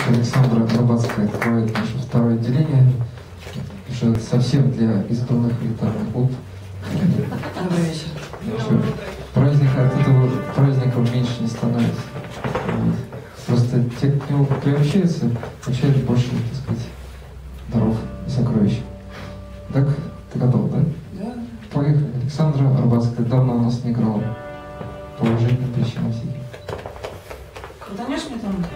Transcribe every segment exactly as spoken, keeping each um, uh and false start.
Александра Арбатская открывает наше второе отделение. Уже совсем для избранных элитарный клуб. Добрый вечер. Праздника от этого праздника меньше не становится. Вот. Просто те, кто к нему приобщаются, получают больше, так сказать, даров и сокровищ. Так, ты готов, да? Да. Поехали. Александра Арбатская давно у нас не играла. По уважениям, причинам всяким. Крутанешь мне там?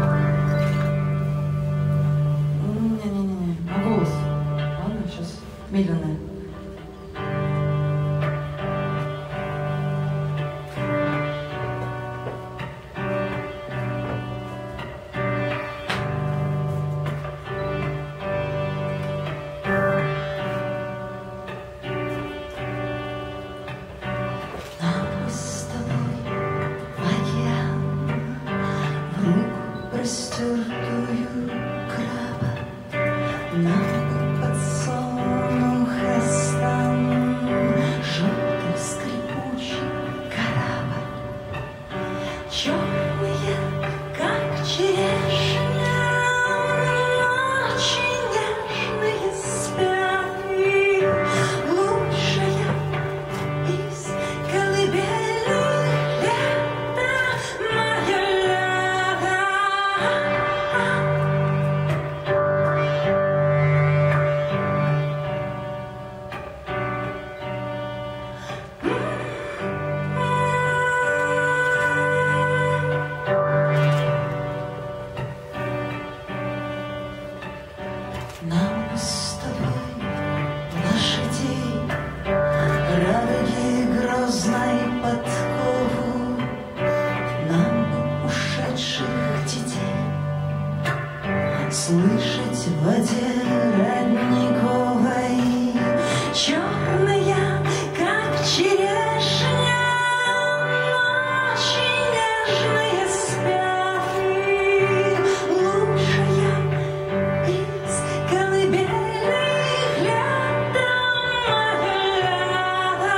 Не-не-не, на голос. Ладно, сейчас медленное. Простертую краба на подсолнуха стан, желтый скрипучий корабль, черные, как черешня, очень нежные спят, и лучшая из колыбельных лета моя. Нам бы с тобой лошадей, радуги грозной подкову, нам бы ушедших детей слышать в воде родниковой, черная, как черешня, очень нежные спят, и лучшая из колыбельных лета моя.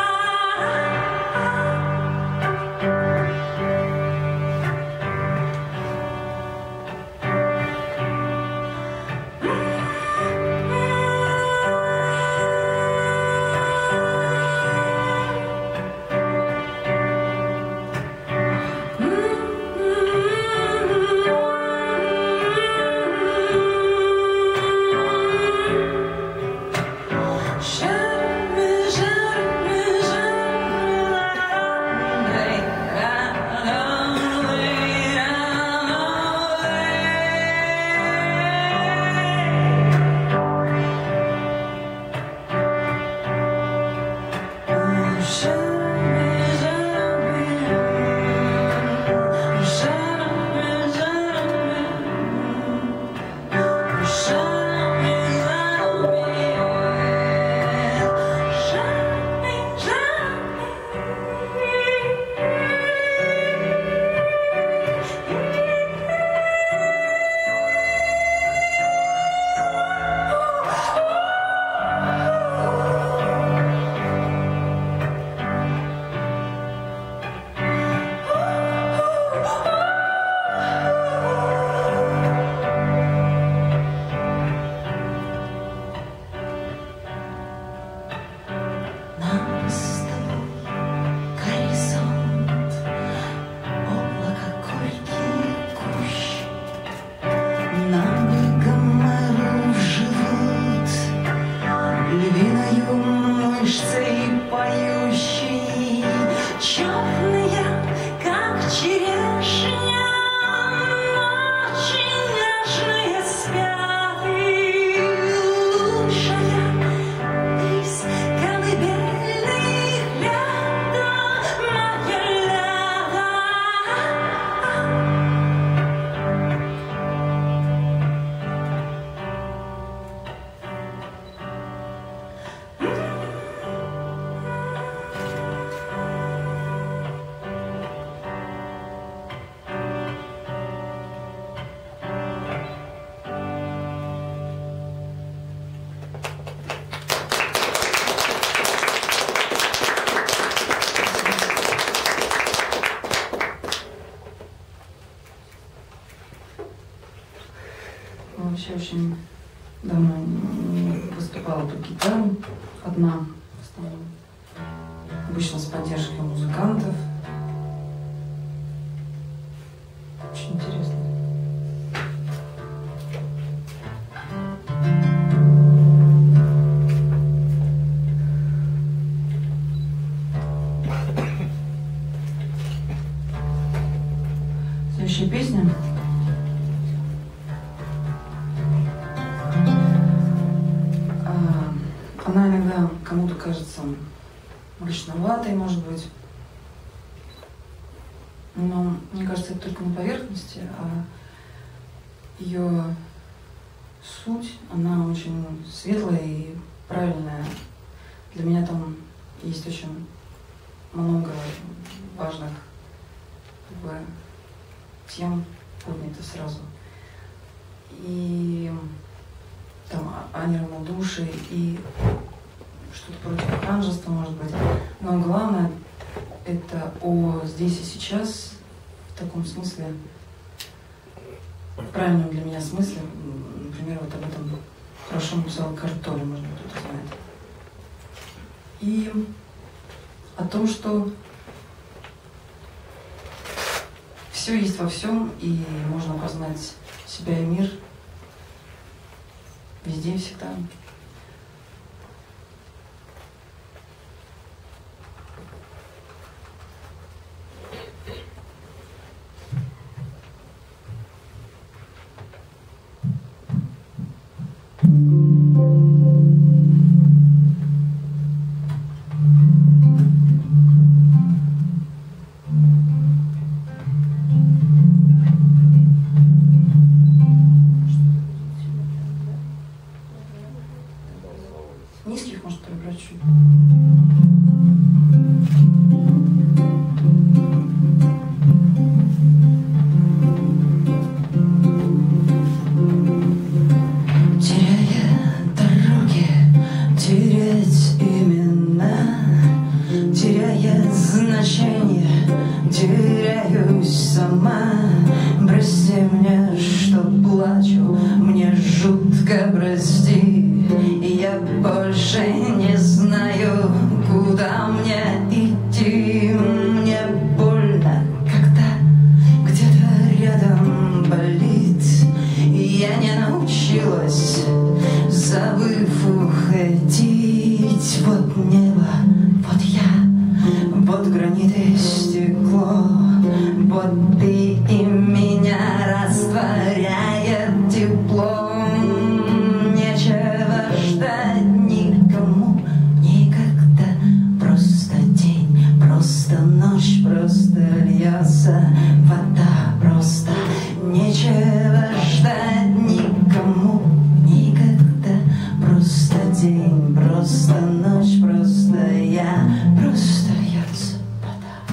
Я вообще очень давно не выступала под гитарой, одна в основном. Обычно с поддержкой музыкантов. Очень интересно. Следующая песня. Она иногда кому-то кажется мрачноватой, может быть. Но мне кажется, это только на поверхности, а ее суть, она очень светлая и правильная. Для меня там есть очень много важных как бы, тем поднято сразу. И там о неравнодушии и что-то против ханжества, может быть. Но главное, это о здесь и сейчас, в таком смысле, в правильном для меня смысле. Например, вот об этом хорошо написал Картоли, может быть, кто-то знает. И о том, что все есть во всем, и можно познать себя и мир везде и всегда. Низких может прибрать чуть. Теряя дороги, терять имена, теряя значение, теряюсь сама. Прости мне, что плачу, мне жутко прости. Я больше не знаю, куда мне идти. Мне больно, когда где-то рядом болит. Я не научилась, забыв уходить. Вот небо, вот я, вот гранит и стекло. Вот ты и меня растворяет тепло. Нечего ждать никому никогда. Просто день, просто ночь, просто льется вода. Просто нечего ждать никому никогда. Просто день, просто ночь, просто я, просто льется вода.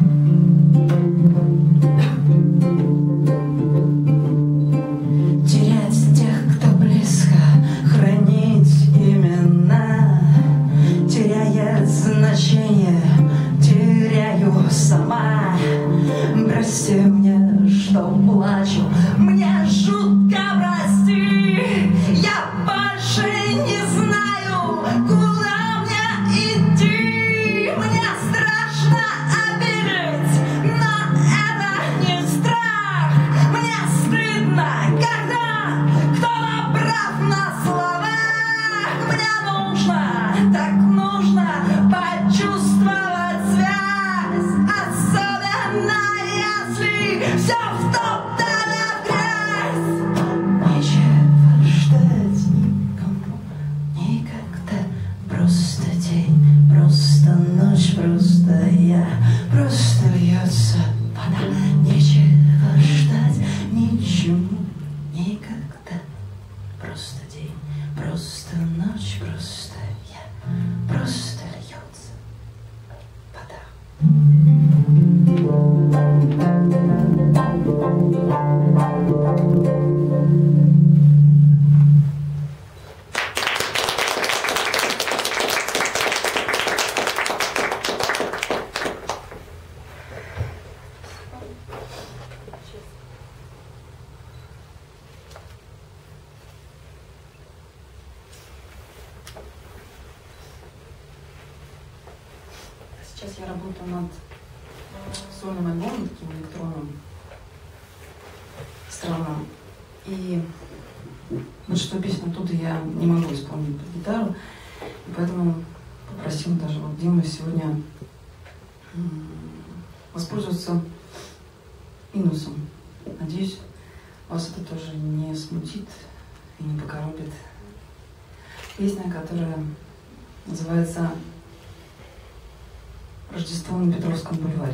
Терять тех, кто близко, хранить имена, теряя значение, теряю сама. Прости мне, что плачу, мне жутко прости. Я больше не знаю, куда мне идти. Мне страшно обидеть, но это не страх. Мне стыдно, когда кто-то прав на словах. Мне нужно, так нужно почувствовать связь, особенно если все втоптано в грязь. Нечего ждать никому никогда. Просто день, просто ночь, просто я, просто льется вода. Нечего ждать ничему никогда. Просто день, просто ночь, просто я, просто льется вода. сейчас я работаю над сольным альбомом, таким электронным, странным. И вот что песню оттуда я не могу исполнить под гитару, и поэтому попросил даже вот Диму сегодня воспользоваться инусом. Надеюсь, вас это тоже не смутит и не покоробит. Песня, которая называется «Рождество на Петровском бульваре».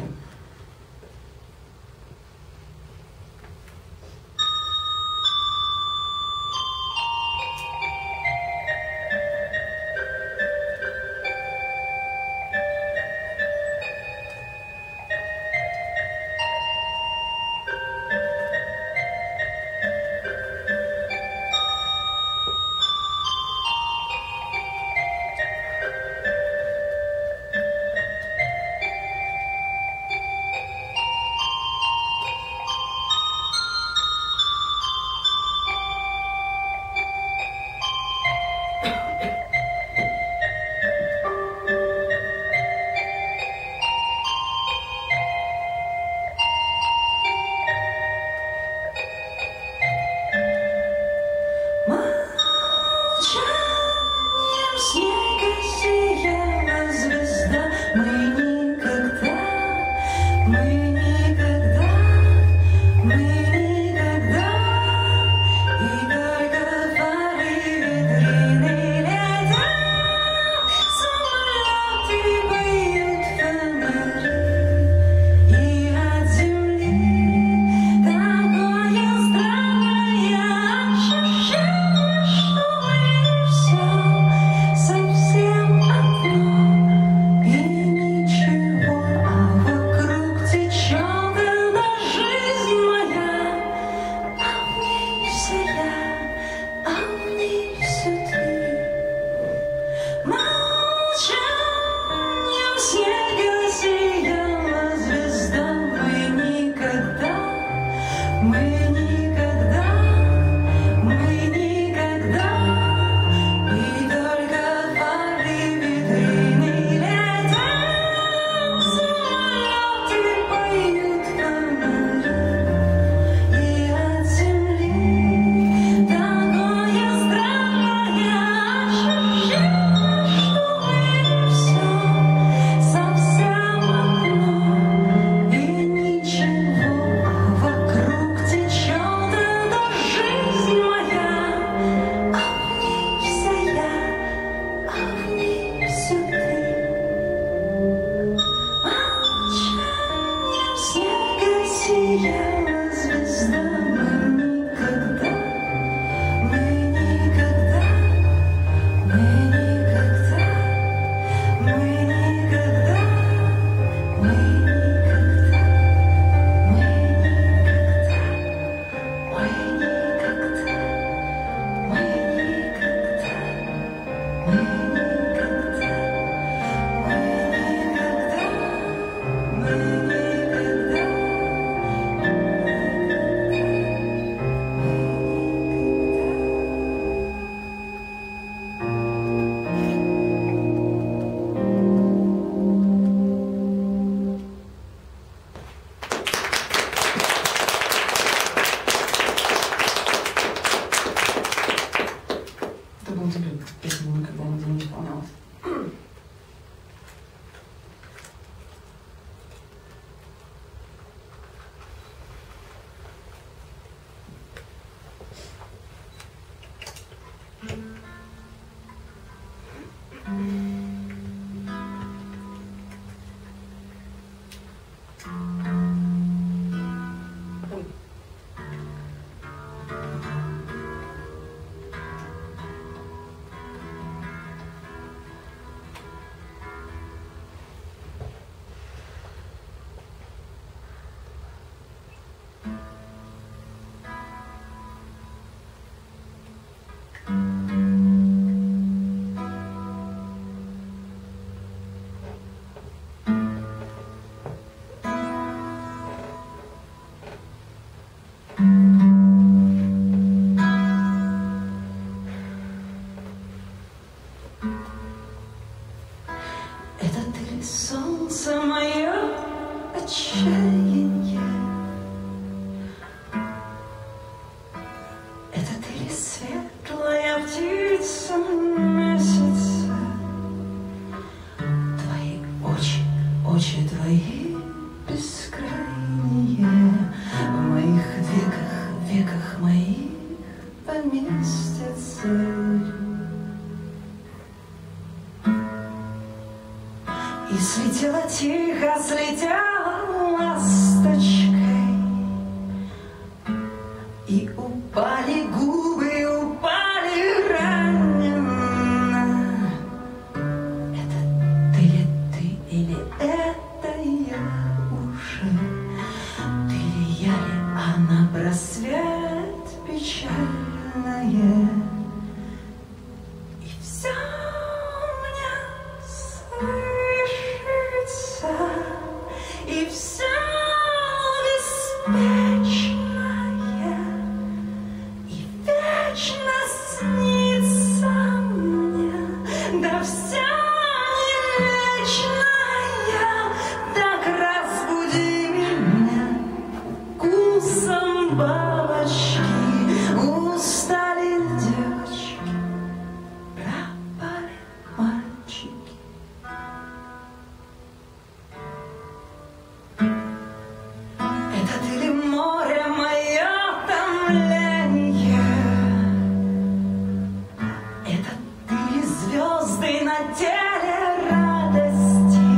веках моих поместятся. И слетела тихо, слетела ласточкой, и упали губы, упали раненно. Это ты ли ты, или это я уже? Ты ли я ли, она просвет печальная? И все мне слышится, и все беспечное, и вечно снится мне, да вся не вечная. Так разбуди меня вкусом бабочки. Устали девочки, пропали мальчики. Это ты ли море мое томление? Это ты ли звезды на теле радости?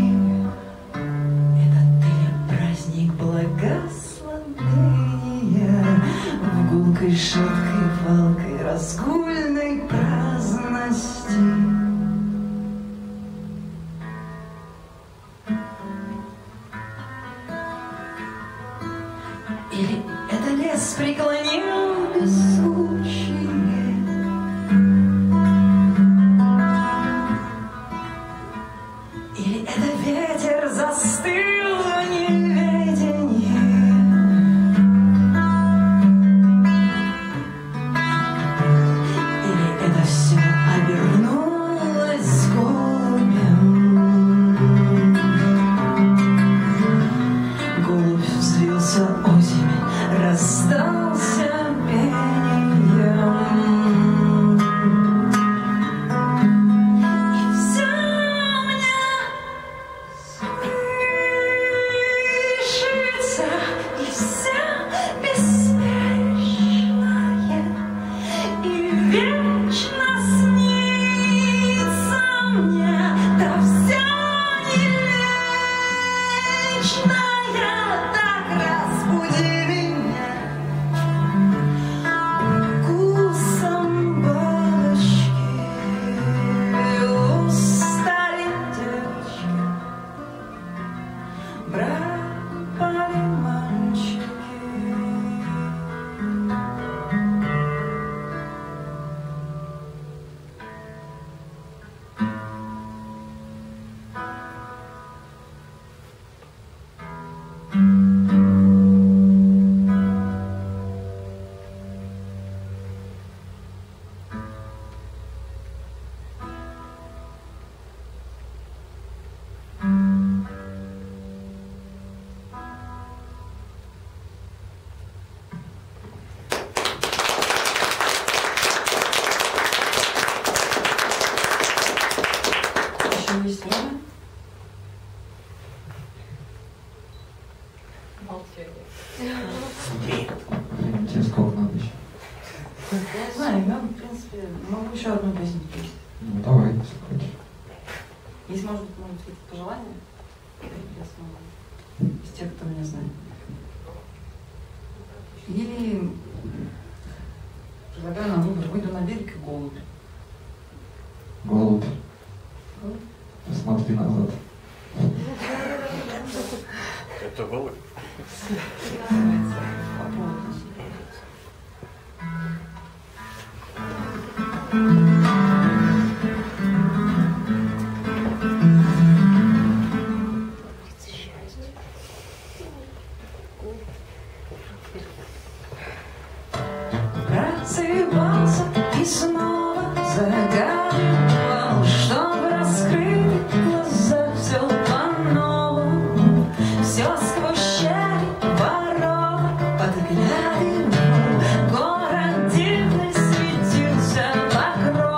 Это ты ли праздник благословения в гулкой, шуткой, палкой, разгульной праздности? Или это лес преклонил беззвучие? Или это ветер застыл в неведении? Или это все обернулось голубем? Голубь взвился озими, расстался пением. И все мне слышится, и все беспечное, и вечно снится мне, да вся не вечная. Так разбуди меня вкусом бабочки. Устали девочки, пропали мальчики. Еще есть время? Молчание. Блин, тебе сколько надо еще? Я не знаю, я, в принципе, могу еще одну песню петь. Ну давай, если хочешь. Если, может быть, может быть, пожелания, я смогу. Из тех, кто меня знает. Или предлагаю на выбор, выйду на берег и голубь. Голубь, Голубь? посмотри назад. Это голубь? Попробуйте. Просыпался и снова загадывал, чтобы раскрыть глаза, все по-новому, все сквозь щели ворот подглядывал. Город дивный светился вокруг.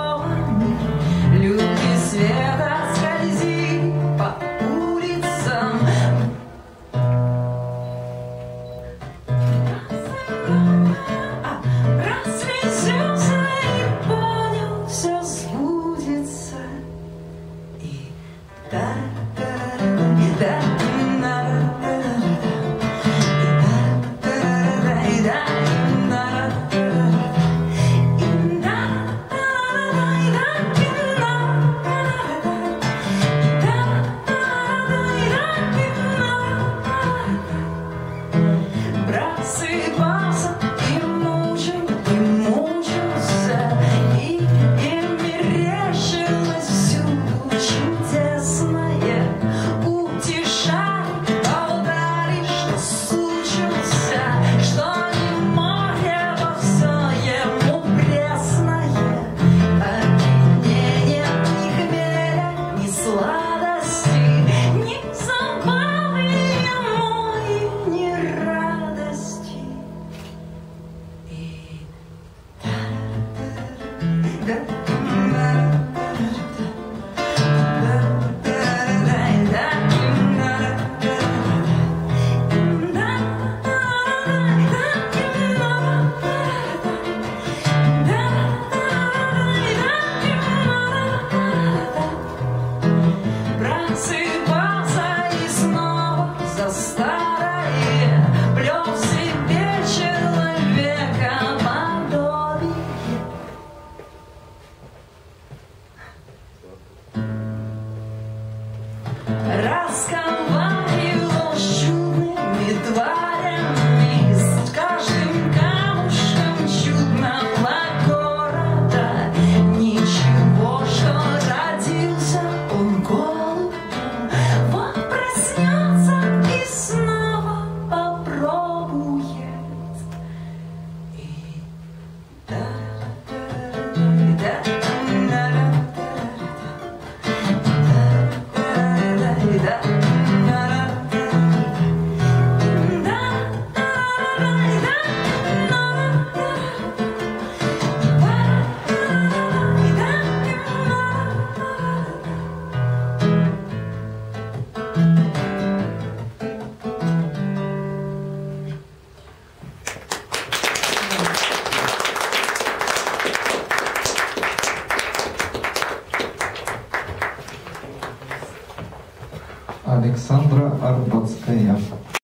Просыпался и снова за старое, плел себе человека подобие. Разговаривал с чудными тварями, с каждым камушком чудного города. Ничего, что родился он голубем, вот проснется и снова попробует. И да, да, да. Александра Арбатская.